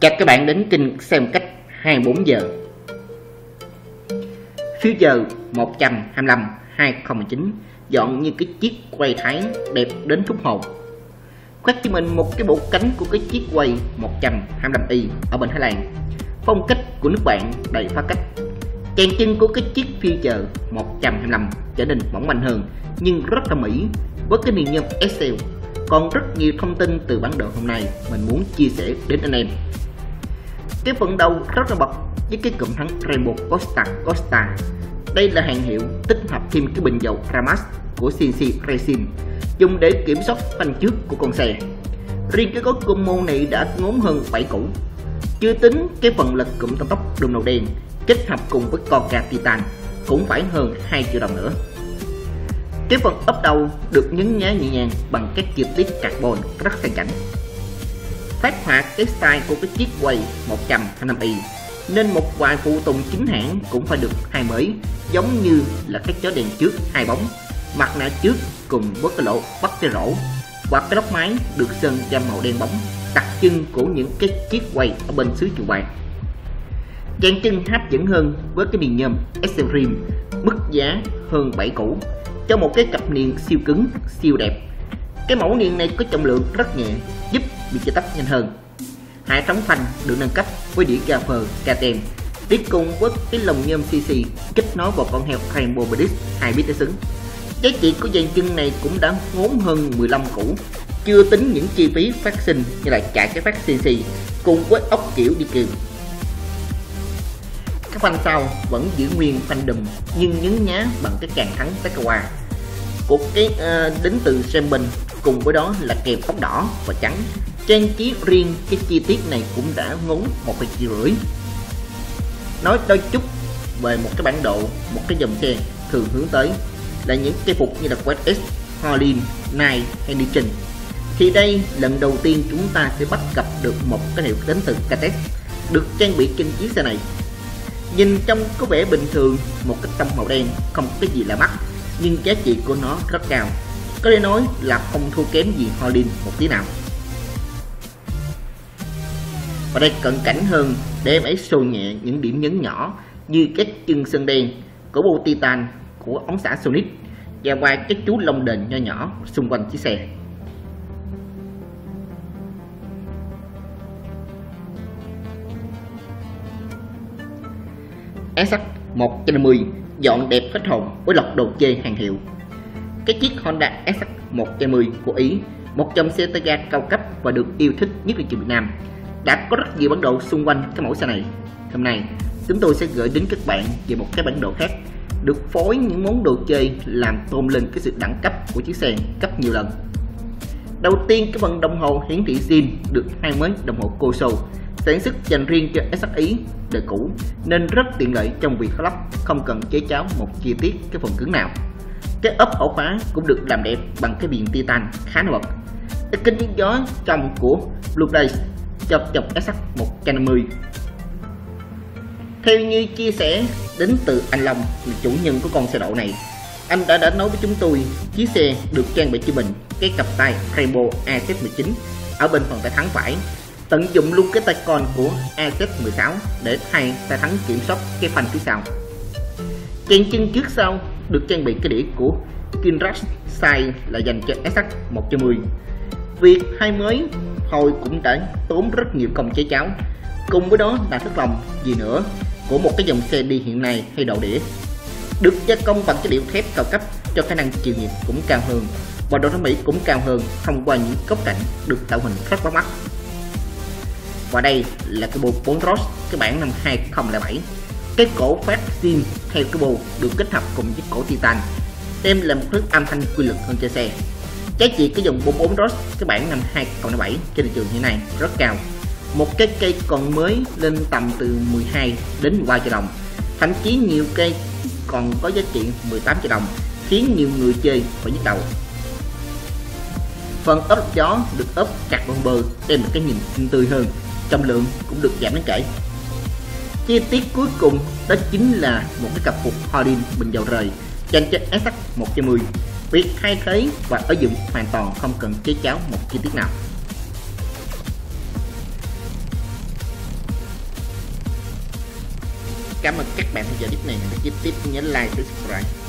Chào các bạn đến kênh xem cách 24 giờ. Future 125 2019 dọn như cái chiếc quay Thái đẹp đến thúc hồn. Khoác cho mình một cái bộ cánh của cái chiếc quay 125i ở bên Thái Lan. Phong cách của nước bạn đầy phá cách. Chèn chân của cái chiếc Future 125 trở nên mỏng manh hơn nhưng rất là mỹ với cái niềm nhôm Excel. Còn rất nhiều thông tin từ bản đồ hôm nay mình muốn chia sẻ đến anh em. Cái phần đầu rất là bật với cái cụm thắng Rainbow Costa. Đây là hàng hiệu tích hợp thêm cái bình dầu Ramas của CNC Racing dùng để kiểm soát phanh trước của con xe. Riêng cái gói combo này đã ngốn hơn 7 củ, chưa tính cái phần lật cụm tăng tốc đùm màu đen kết hợp cùng với Coca Titan cũng phải hơn 2 triệu đồng nữa. Cái phần ốp đầu được nhấn nhá nhẹ nhàng bằng các chi tiết carbon rất sang chảnh. Phát họa cái style của cái chiếc quay 125i nên một vài phụ tùng chính hãng cũng phải được thay mới, giống như là cái chó đèn trước hai bóng, mặt nạ trước cùng với cái lỗ bắt cái rổ và cái lốc máy được sơn gam màu đen bóng đặc trưng của những cái chiếc quay ở bên xứ chùa vàng. Chèn chân hấp dẫn hơn với cái niềng nhôm Extreme mức giá hơn 7 củ cho một cái cặp niềng siêu cứng siêu đẹp. Cái mẫu niềng này có trọng lượng rất nhẹ giúp bị chia tách nhanh hơn. Hệ thống phanh được nâng cấp với đĩa gaffer KTM đi cùng với cái lồng nhôm CC kết nối vào con heo Rainbow Bridge 2 bit để xứng. Giá trị của dàn chân này cũng đã ngốn hơn 15 củ, chưa tính những chi phí phát sinh như là chạy cái phát CNC cùng với ốc kiểu đi kèm. Các phanh sau vẫn giữ nguyên phanh đùm nhưng nhấn nhá bằng cái càng thắng Takawa của cái đến từ Sembin, cùng với đó là kèm ốc đỏ và trắng. Trang trí riêng cái chi tiết này cũng đã ngốn 1,5 triệu. Nói đôi chút về một cái bản đồ, một cái dòng xe thường hướng tới là những cái phục như là Quest S, Holland, Night hay Nixon, thì đây lần đầu tiên chúng ta sẽ bắt gặp được một cái hiệu đến từ Catex được trang bị trên chiếc xe này. Nhìn trong có vẻ bình thường, một cái tông màu đen không có cái gì là mắt, nhưng giá trị của nó rất cao, có thể nói là không thua kém gì Holland một tí nào. Và đây cận cảnh hơn để em ấy show nhẹ những điểm nhấn nhỏ như các chân sơn đen của bộ Titan của ống xả Sonic và vài cái chú lông đền nho nhỏ xung quanh chiếc xe. SX150 dọn đẹp hết hồn với lọc đồ chơi hàng hiệu. Cái chiếc Honda SX150 của Ý, một dòng xe tay ga cao cấp và được yêu thích nhất ở Việt Nam, đã có rất nhiều bản đồ xung quanh cái mẫu xe này. Hôm nay chúng tôi sẽ gửi đến các bạn về một cái bản đồ khác được phối những món đồ chơi làm tôn lên cái sự đẳng cấp của chiếc xe gấp nhiều lần. Đầu tiên, cái phần đồng hồ hiển thị zin được thay mới đồng hồ Coso sản xuất dành riêng cho SX Ý đời cũ nên rất tiện lợi trong việc lắp, không cần chế cháo một chi tiết cái phần cứng nào. Cái ốp ổ khóa cũng được làm đẹp bằng cái viền Titan khá nổi bật. Cái kính chắn gió trong của Blue Days cho dòng SX150. Theo như chia sẻ đến từ anh Long, là chủ nhân của con xe độ này, anh đã nói với chúng tôi chiếc xe được trang bị cho mình cái cặp tay Rainbow AZ19 ở bên phần tay thắng phải, tận dụng luôn cái tay con của AZ16 để thay tay thắng kiểm soát cái phanh phía sau. Chèn chân trước sau được trang bị cái đĩa của Kinrax size là dành cho SX110. Việc thay mới thôi cũng đã tốn rất nhiều công chế cháo, cùng với đó là thất lòng gì nữa của một cái dòng xe đi hiện nay hay đầu đĩa. Được gia công bằng cái điệu thép cao cấp cho khả năng chịu nhiệt cũng cao hơn và độ thẩm mỹ cũng cao hơn thông qua những góc cạnh được tạo hình rất bắt mắt. Và đây là cái bộ 4 Ross cái bản năm 2007. Cái cổ phát zin theo cái bộ được kết hợp cùng với cổ Titan đem lại một thứ âm thanh quy lực hơn cho xe. Giá trị cái dòng 44 Ross cái bản năm 2007 trên thị trường hiện nay rất cao. Một cái cây còn mới lên tầm từ 12 đến 13 triệu đồng, thậm chí nhiều cây còn có giá trị 18 triệu đồng, khiến nhiều người chơi phải nhức đầu. Phần ốp gió được ốp carbon bơ đem một cái nhìn xinh tươi hơn, trọng lượng cũng được giảm đáng kể. Chi tiết cuối cùng đó chính là một cái cặp phục Holland bình dầu rời dành cho SX110. Việc thay thế và ở dụng hoàn toàn không cần chế cháo một chi tiết nào. Cảm ơn các bạn theo dõi clip này. Nếu thích tiếp nhớ like, subscribe.